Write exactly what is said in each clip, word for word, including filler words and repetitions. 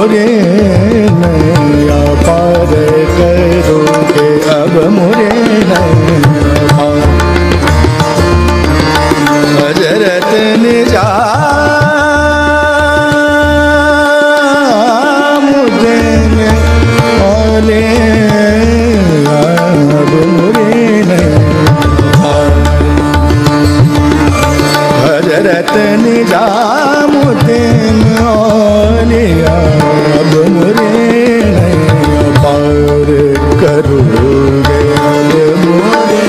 मोरे नैया पार करोगे, अब मोरे नैया पार। हजरत निजामुद्दीन औले अब मोरे नैया। हजरत निजामुद्दीन औलिया अब मोरे नैया पार करोगे, अब मोरे।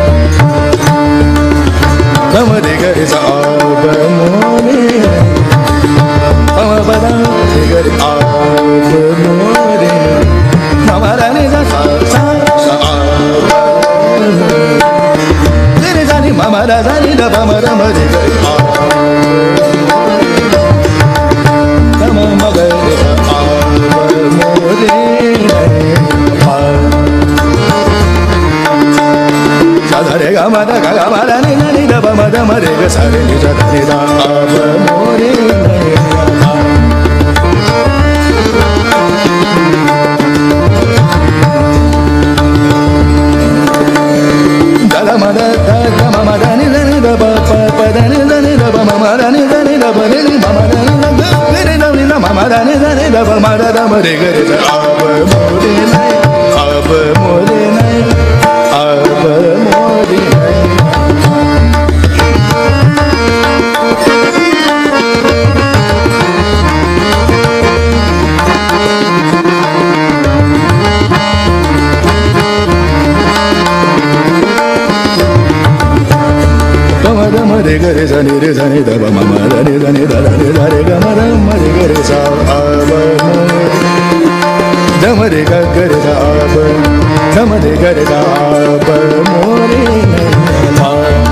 कमरे घर साब मोरे हम बदा घर आप मोरे हमारा निजा सा सा तेरे जानी हमारा जानी दबा मरा मरे घर आप हम मगर आप मोरे साधरे गा मदा गा गा मदा नि नि दबा मदा मरे गा सारे नि जा नि दा अब मोरे गा मदा गा गा मदा नि नि दबा प प दा नि नि दबा मदा नि नि दबा नि नि मदा नि नि नि नि मदा नि नि दबा मदा दा मरे गा अब मोरे अब मोरे अब मोरे। मरे गरे सनि रे सनि द ब म म रे रे सनि द रे द रे ग म रे म रे गरे सा अब मोरे द म रे ग गरे सा अब द म रे गरे सा अब मोरे नैया।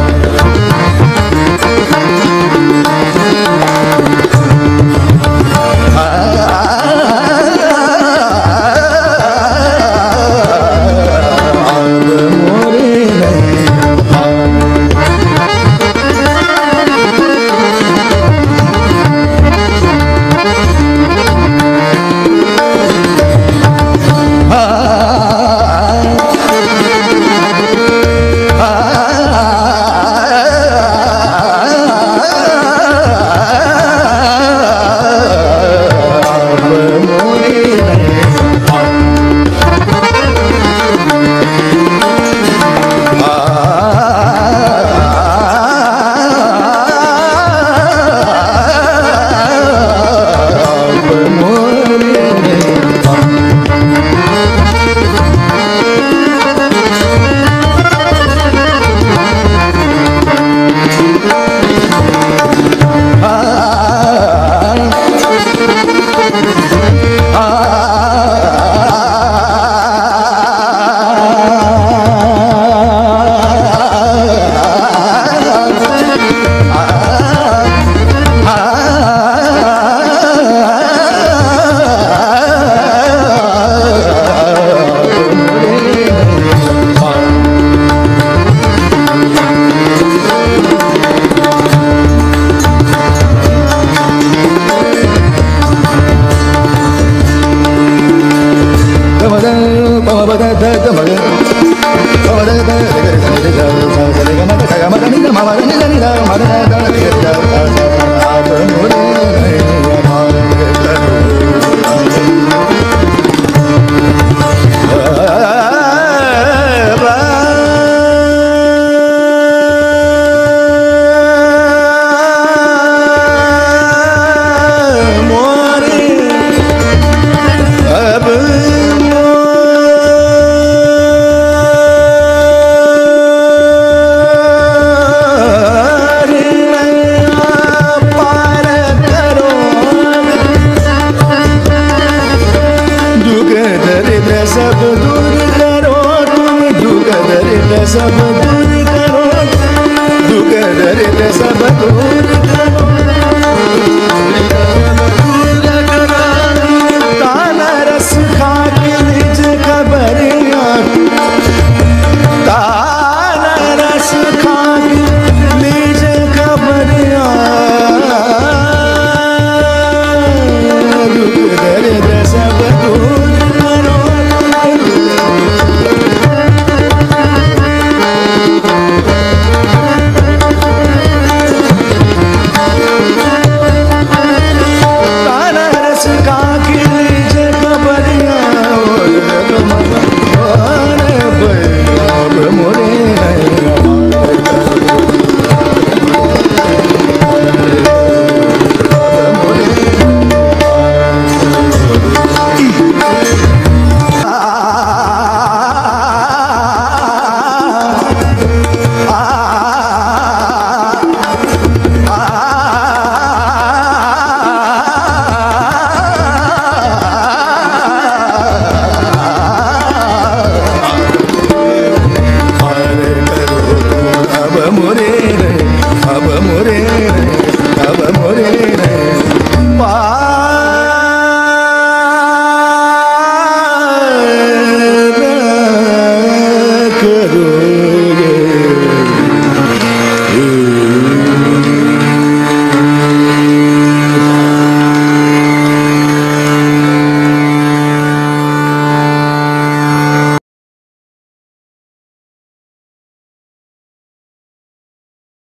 सब दूर करो तुम, दुख दर्द सब दूर करो, दुख दर्द सब दूर